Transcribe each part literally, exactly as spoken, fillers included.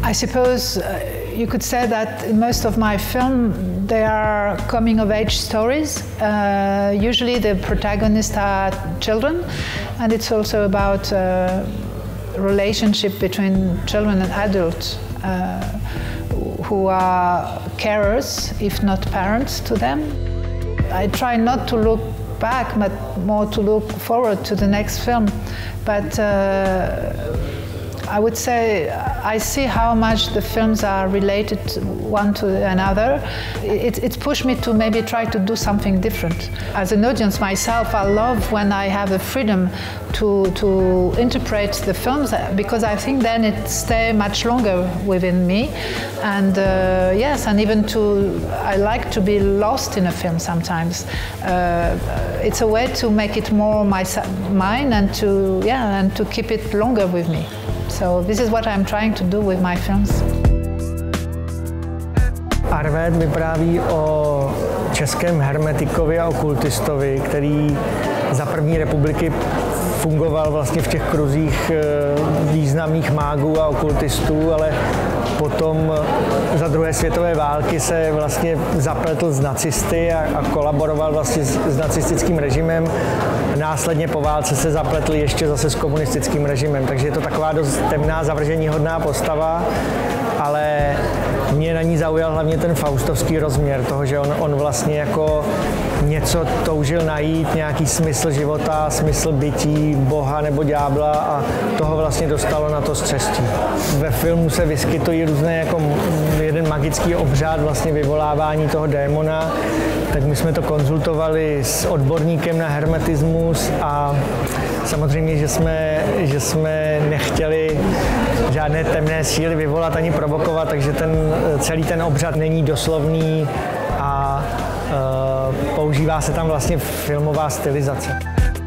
I suppose uh, you could say that most of my film, they are coming-of-age stories. Uh, usually the protagonists are children, and it's also about uh, relationship between children and adults uh, who are carers, if not parents, to them. I try not to look back, but more to look forward to the next film. But uh, I would say I see how much the films are related one to another. It, it's pushed me to maybe try to do something different. As an audience myself, I love when I have the freedom to, to interpret the films, because I think then it stays much longer within me. And uh, yes, and even to, I like to be lost in a film sometimes. Uh, it's a way to make it more my, mine and to, yeah, and to keep it longer with me. So this is what I'm trying to do with my films. Arvéd vypráví o českém hermetikovi a okultistovi, který za první republiky fungoval vlastně v těch kruzích významných mágů a okultistů, ale potom za druhé světové války se vlastně zapletl s nacisty a, a kolaboroval vlastně s, s nacistickým režimem. Následně po válce se zapletl ještě zase s komunistickým režimem, takže je to taková dost temná, zavrženíhodná postava, ale mě na ní zaujal hlavně ten faustovský rozměr toho, že on, on vlastně jako něco toužil najít, nějaký smysl života, smysl bytí, boha nebo ďábla, a toho vlastně dostalo na to střestí. Ve filmu se vyskytují různé jako jeden magický obřad vlastně vyvolávání toho démona, tak my jsme to konzultovali s odborníkem na hermetismus a samozřejmě, že jsme, že jsme nechtěli žádné temné síly vyvolat ani provokovat, takže ten, celý ten obřad není doslovný a uh, používá se tam vlastně filmová stylizace.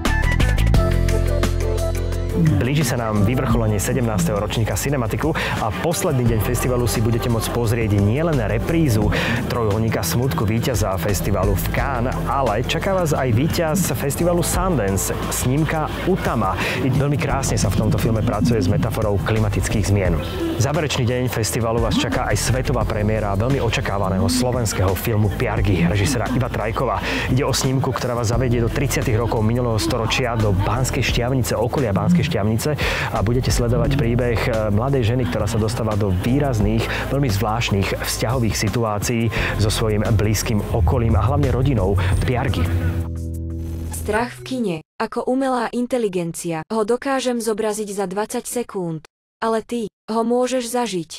Blíži sa nám vyvrcholenie sedemnásteho ročníka Cinematiku a posledný deň festivalu si budete môcť pozrieť nielen reprízu trojuholníka smutku víťaza festivalu v Cannes, ale čaká vás aj víťaz festivalu Sundance, snímka Utama. Veľmi krásne sa v tomto filme pracuje s metaforou klimatických zmien. Záverečný deň festivalu vás čaká aj svetová premiéra veľmi očakávaného slovenského filmu Piargy režisera Iva Trajkova. Ide o snímku, ktorá vás zavedie do tridsiatych rokov minulého storočia do Banskej Štiavnice, okolia Banskej Štiavnice, a budete sledovať príbeh mladej ženy, ktorá sa dostáva do výrazných, veľmi zvláštnych vzťahových situácií so svojím blízkym okolím a hlavne rodinou Piargy. Strach v kine. Ako umelá inteligencia ho dokážem zobraziť za dvadsať sekúnd. Ale ty ho môžeš zažiť.